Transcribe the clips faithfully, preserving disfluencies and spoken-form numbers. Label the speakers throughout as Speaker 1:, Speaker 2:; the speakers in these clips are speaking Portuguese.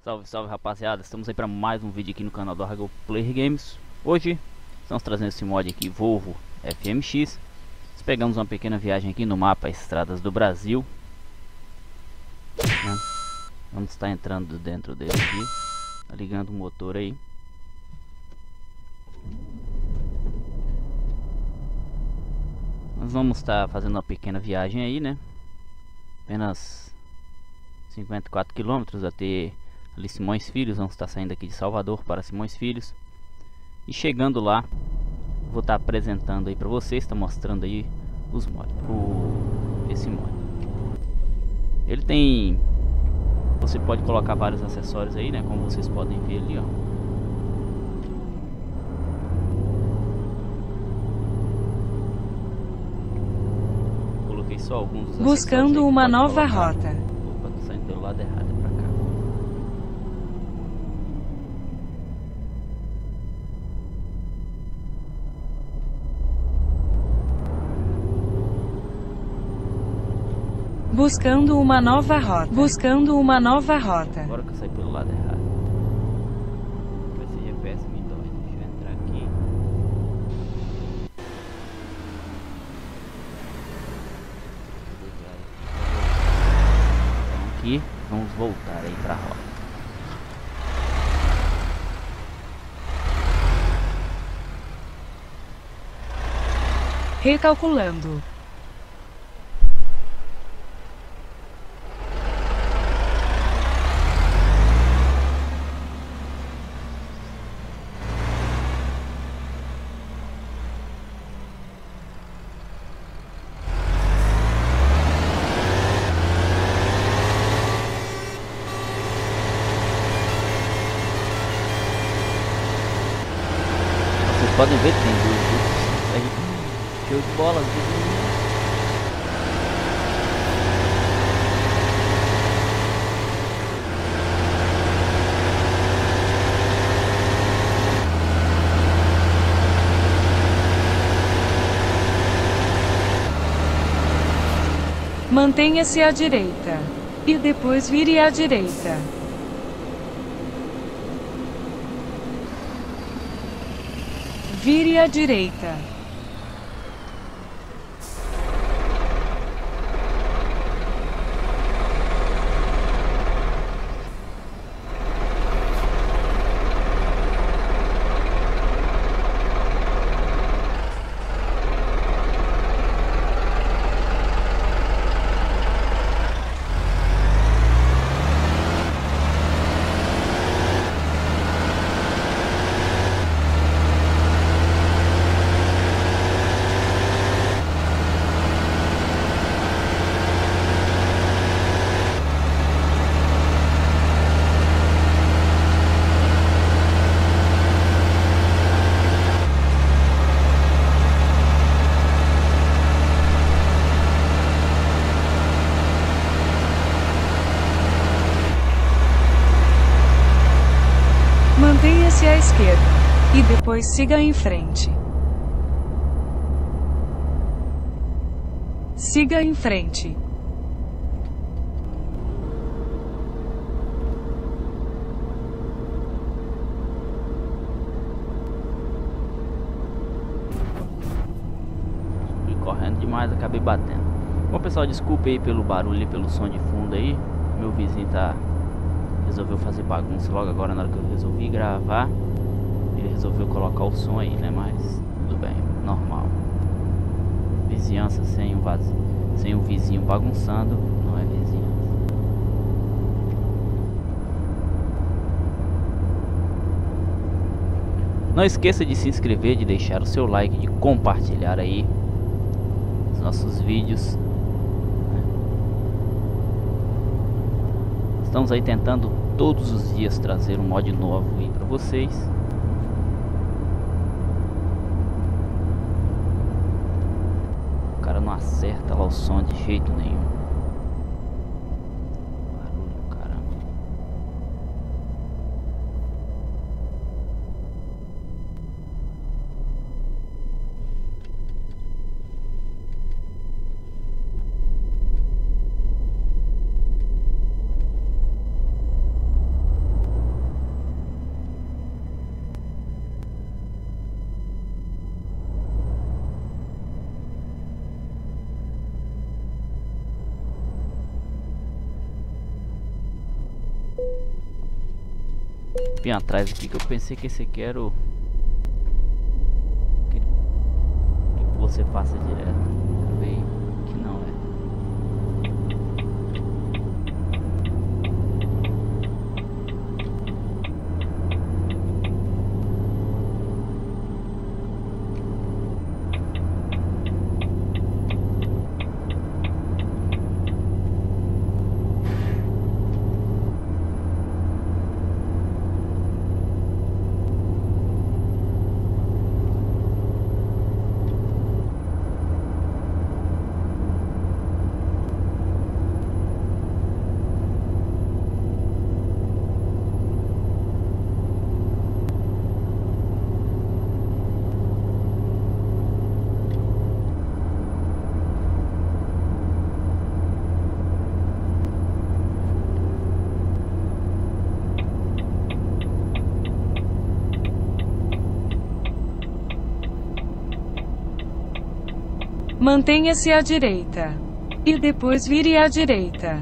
Speaker 1: Salve, salve rapaziada, estamos aí para mais um vídeo aqui no canal do Argo Player Games. Hoje estamos trazendo esse mod aqui, Volvo F M X. Nós pegamos uma pequena viagem aqui no mapa Estradas do Brasil, né? Vamos estar entrando dentro dele aqui, tá ligando o motor aí. Nós vamos estar fazendo uma pequena viagem aí, né? Apenas cinquenta e quatro quilômetros até ali Simões Filhos. Vamos estar saindo aqui de Salvador para Simões Filhos. E chegando lá, vou estar apresentando aí para vocês, está mostrando aí os mods, o esse mod. Ele tem, você pode colocar vários acessórios aí, né? Como vocês podem ver ali, ó. Coloquei só alguns dos
Speaker 2: buscando uma nova rota.
Speaker 1: Opa, tô saindo pelo lado errado, é pra cá.
Speaker 2: Buscando uma nova rota. Buscando uma nova rota.
Speaker 1: Agora que eu saí pelo lado errado. Esse G P S me dói. Deixa eu entrar aqui. Então aqui, vamos voltar aí pra rota.
Speaker 2: Recalculando.
Speaker 1: Vocês podem ver, tem dois grupos aí. Show de bola, viu?
Speaker 2: Mantenha-se à direita. E depois vire à direita. Vire à direita. Mantenha-se à esquerda. E depois siga em frente. Siga em frente.
Speaker 1: Fui correndo demais, acabei batendo. Bom pessoal, desculpe aí pelo barulho e pelo som de fundo aí. Meu vizinho tá... resolveu fazer bagunça logo agora na hora que eu resolvi gravar. Ele resolveu colocar o som aí, né? Mas tudo bem, normal. Vizinhança sem um vazio, sem um vizinho bagunçando não é vizinhança. Não esqueça de se inscrever, de deixar o seu like, de compartilhar aí os nossos vídeos. Estamos aí tentando todos os dias trazer um mod novo aí pra vocês. O cara não acerta lá o som de jeito nenhum. Barulho, caramba. Vim atrás aqui que eu pensei que esse aqui era o que você passa direto. Acabei que não é.
Speaker 2: Mantenha-se à direita. E depois vire à direita.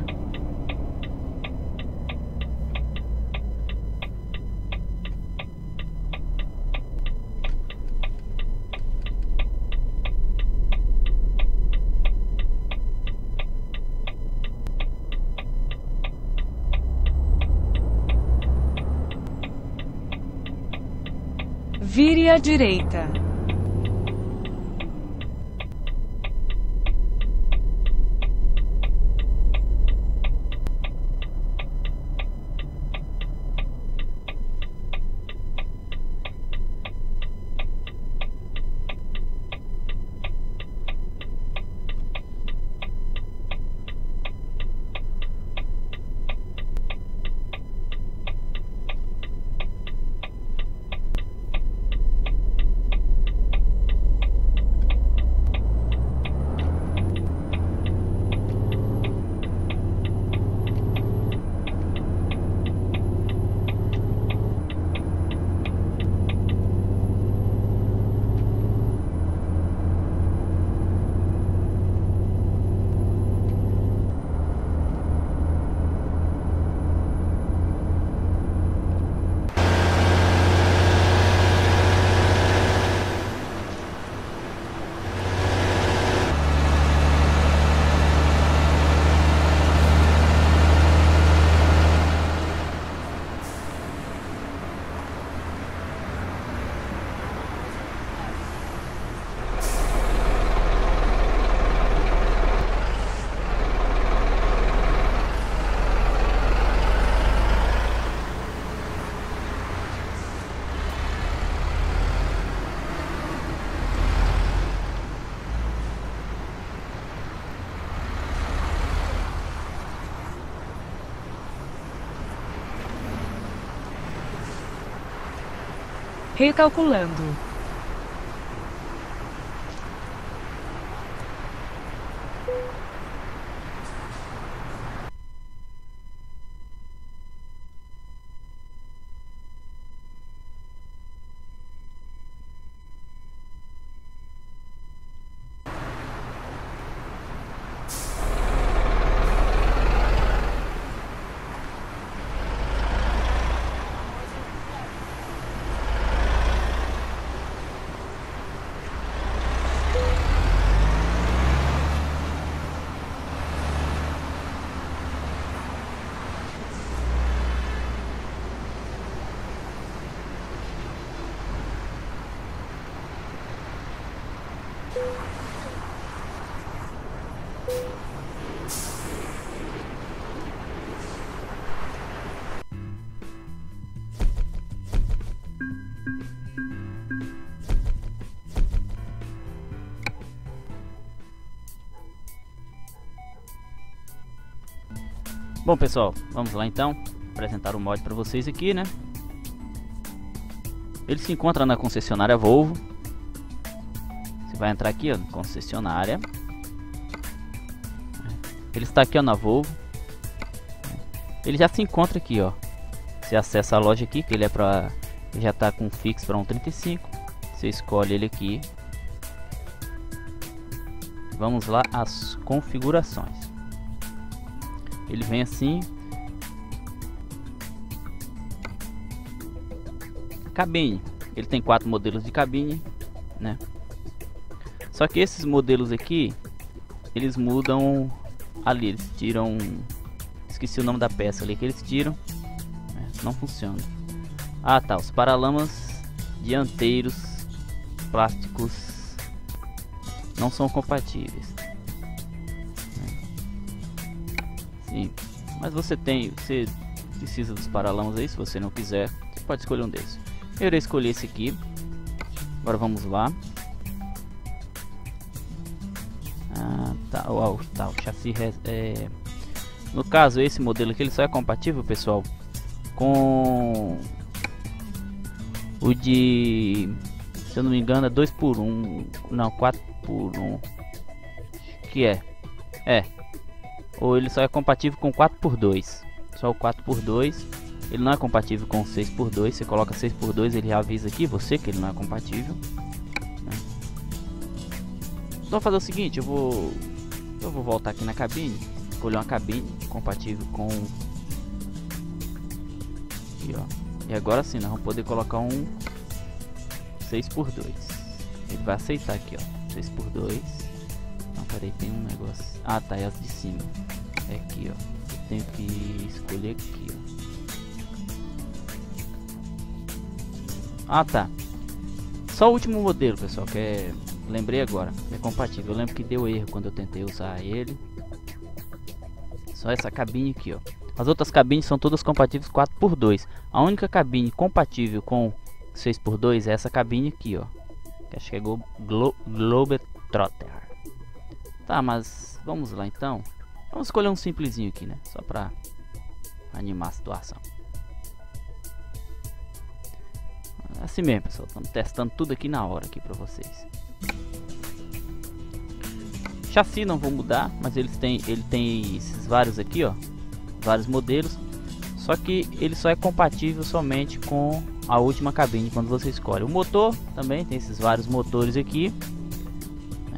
Speaker 2: Vire à direita. Recalculando.
Speaker 1: Bom pessoal, vamos lá então apresentar o mod para vocês aqui, né? Ele se encontra na concessionária Volvo. Você vai entrar aqui, ó, na concessionária. Ele está aqui, ó, na Volvo. Ele já se encontra aqui, ó. Você acessa a loja aqui, que ele é para já está com fixo para um trinta e cinco. Você escolhe ele aqui. Vamos lá às configurações. Ele vem assim. cabine. Ele tem quatro modelos de cabine, né? Só que esses modelos aqui, eles mudam ali, eles tiram, esqueci o nome da peça ali que eles tiram, né? Não funciona. Ah tá, os paralamas dianteiros plásticos não são compatíveis. Sim, mas você tem, você precisa dos paralamas aí. Se você não quiser, você pode escolher um desses. Eu irei escolher esse aqui. Agora vamos lá. Ah, tá, uau, tá, o chassi é... No caso, esse modelo aqui, ele só é compatível, pessoal, com o de, se eu não me engano, é dois por um, não, quatro por um, que é, é, ou ele só é compatível com quatro por dois, só o quatro por dois, ele não é compatível com seis por dois, você coloca seis por dois, ele avisa aqui, você, que ele não é compatível, né? Então vou fazer o seguinte, eu vou, eu vou voltar aqui na cabine, escolher uma cabine compatível com, aqui, ó. E agora sim, nós vamos poder colocar um seis por dois. Ele vai aceitar aqui, ó, seis por dois. Não, peraí, tem um negócio. Ah, tá, é as de cima. É aqui, ó. Eu tenho que escolher aqui, ó. Ah, tá. Só o último modelo, pessoal, que é... Lembrei agora, é compatível. Eu lembro que deu erro quando eu tentei usar ele. Só essa cabine aqui, ó. As outras cabines são todas compatíveis quatro por dois. A única cabine compatível com seis por dois é essa cabine aqui, ó. Que acho que é Glo Globetrotter. Tá, mas vamos lá então. Vamos escolher um simplesinho aqui, né? Só pra animar a situação. Assim mesmo, pessoal. Estamos testando tudo aqui na hora aqui pra vocês. Chassi não vou mudar, mas eles têm, ele tem esses vários aqui, ó. Vários modelos, só que ele só é compatível somente com a última cabine quando você escolhe. O motor também tem esses vários motores aqui, né?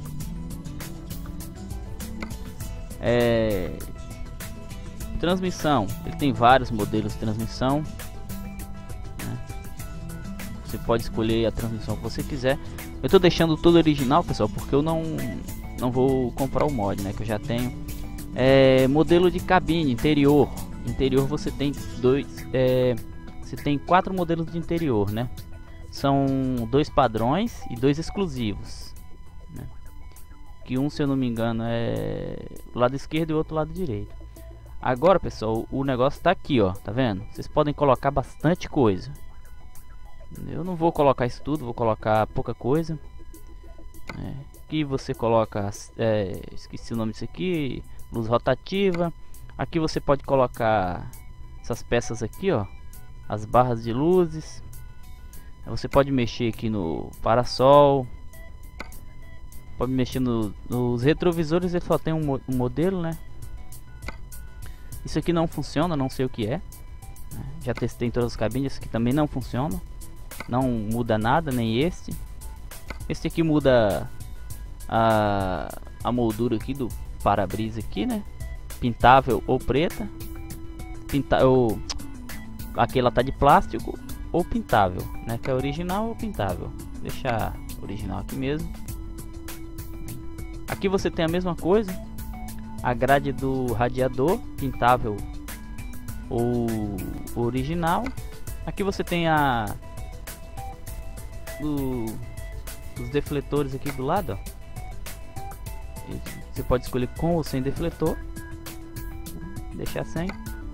Speaker 1: É... Transmissão, ele tem vários modelos de transmissão, né? Você pode escolher a transmissão que você quiser. Eu tô deixando tudo original, pessoal, porque eu não não vou comprar o mod, né, que eu já tenho. É, modelo de cabine interior. Interior você tem dois, é, você tem quatro modelos de interior, né? São dois padrões e dois exclusivos, né? Que um, se eu não me engano, é o lado esquerdo e o outro lado direito. Agora, pessoal, o negócio tá aqui, ó, tá vendo? Vocês podem colocar bastante coisa. Eu não vou colocar isso tudo, vou colocar pouca coisa. É, aqui você coloca, é, esqueci o nome disso aqui. Luz rotativa. Aqui você pode colocar essas peças aqui, ó, as barras de luzes. Você pode mexer aqui no parasol, pode mexer no, nos retrovisores. Ele só tem um, um modelo, né? Isso aqui não funciona, não sei o que é. Já testei em todas as cabines, que também não funciona, não muda nada, nem esse. Esse aqui muda a, a moldura aqui do para-brisa aqui, né? Pintável ou preta. Pinta ou aqui ela tá de plástico ou pintável, né? Que é original ou pintável. Vou deixar original aqui mesmo. Aqui você tem a mesma coisa. A grade do radiador, pintável ou original. Aqui você tem a o, os defletores aqui do lado, ó. Você pode escolher com ou sem defletor. Deixar sem.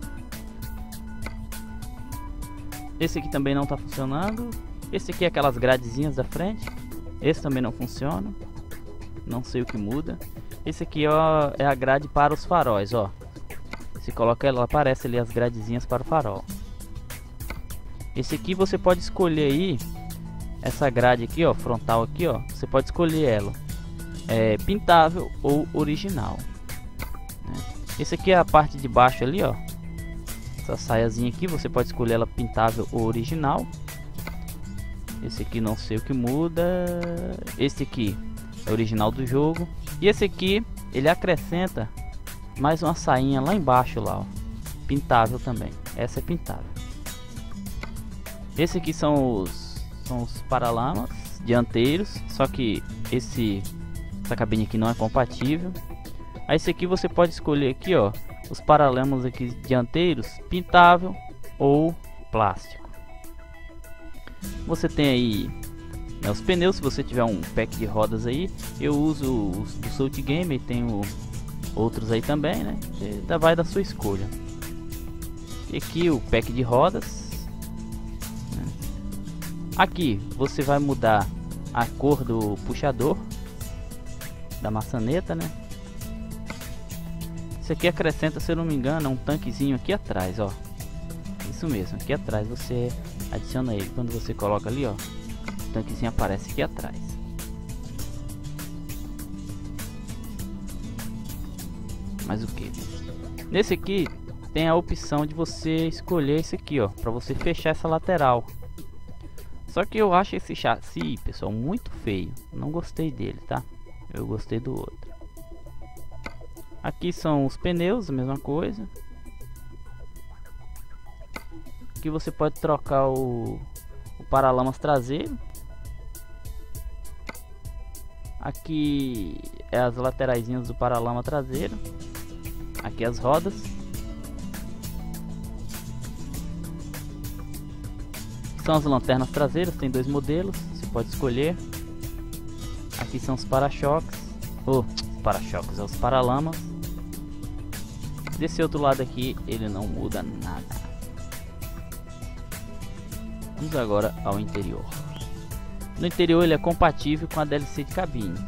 Speaker 1: Esse aqui também não está funcionando. Esse aqui é aquelas gradezinhas da frente. Esse também não funciona. Não sei o que muda. Esse aqui, ó, é a grade para os faróis, ó. Se coloca ela, aparece ali as gradezinhas para o farol. Esse aqui você pode escolher aí. Essa grade aqui, ó, frontal aqui, ó. Você pode escolher ela. É pintável ou original, né? Esse aqui é a parte de baixo ali, ó. Essa saiazinha aqui, você pode escolher ela pintável ou original. Esse aqui não sei o que muda. Esse aqui é original do jogo. E esse aqui, ele acrescenta mais uma sainha lá embaixo lá, ó. Pintável também. Essa é pintável. Esse aqui são os, são os paralamas dianteiros, só que esse, essa cabine aqui não é compatível. Aí esse aqui você pode escolher aqui, ó, os paralamas aqui dianteiros, pintável ou plástico. Você tem aí, né, os pneus, se você tiver um pack de rodas aí. Eu uso os do Salt Gamer, tenho outros aí também, né? Ainda vai da sua escolha. E aqui o pack de rodas. Aqui você vai mudar a cor do puxador da maçaneta, né? Isso aqui acrescenta, se eu não me engano, um tanquezinho aqui atrás, ó. Isso mesmo, aqui atrás você adiciona ele. Quando você coloca ali, ó, o tanquezinho aparece aqui atrás. Mas o que? Nesse aqui tem a opção de você escolher esse aqui, ó, para você fechar essa lateral. Só que eu acho esse chassi, pessoal, muito feio. Não gostei dele, tá? Eu gostei do outro. Aqui são os pneus, a mesma coisa. Aqui você pode trocar o, o paralamas traseiro. Aqui é as lateraisinhas do paralama traseiro. Aqui as rodas. São as lanternas traseiras, tem dois modelos, você pode escolher. Aqui são os para-choques, ou oh, para-choques, é os paralamas. Desse outro lado aqui ele não muda nada. Vamos agora ao interior. No interior ele é compatível com a D L C de cabine.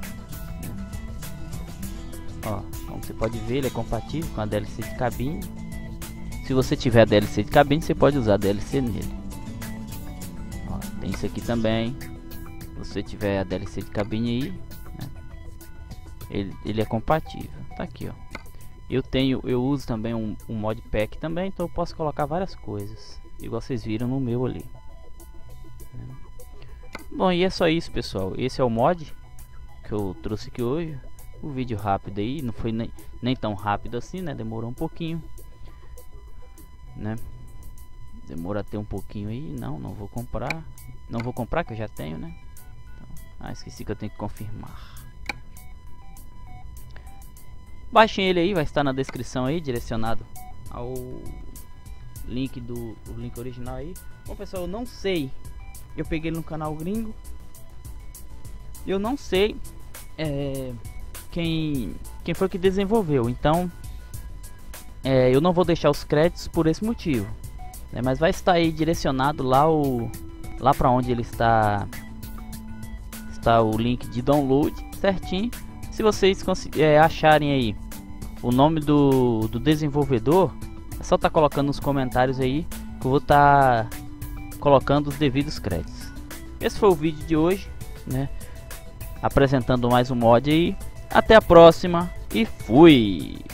Speaker 1: Ó, como você pode ver, ele é compatível com a D L C de cabine. Se você tiver a D L C de cabine, você pode usar a D L C nele. Tem isso aqui também. Se você tiver a D L C de cabine aí, né, ele, ele é compatível. Tá aqui, ó. Eu tenho, eu uso também um, um modpack também, então eu posso colocar várias coisas, igual vocês viram no meu ali. Bom, e é só isso, pessoal. Esse é o mod que eu trouxe aqui hoje. O vídeo rápido aí, não foi nem, nem tão rápido assim, né? Demorou um pouquinho, né? Demora até um pouquinho aí. Não, não vou comprar. Não vou comprar, que eu já tenho, né? Então, ah, esqueci que eu tenho que confirmar. Baixem ele aí, vai estar na descrição aí, direcionado ao link do o link original aí. Bom, pessoal, eu não sei. Eu peguei ele no canal gringo. Eu não sei é, quem quem foi que desenvolveu. Então, é, eu não vou deixar os créditos por esse motivo. Né, mas vai estar aí direcionado lá o lá para onde ele está está o link de download certinho. Se vocês é, acharem aí o nome do, do desenvolvedor, é só estar tá colocando nos comentários aí que eu vou estar tá colocando os devidos créditos. Esse foi o vídeo de hoje, né, apresentando mais um mod aí. Até a próxima e fui!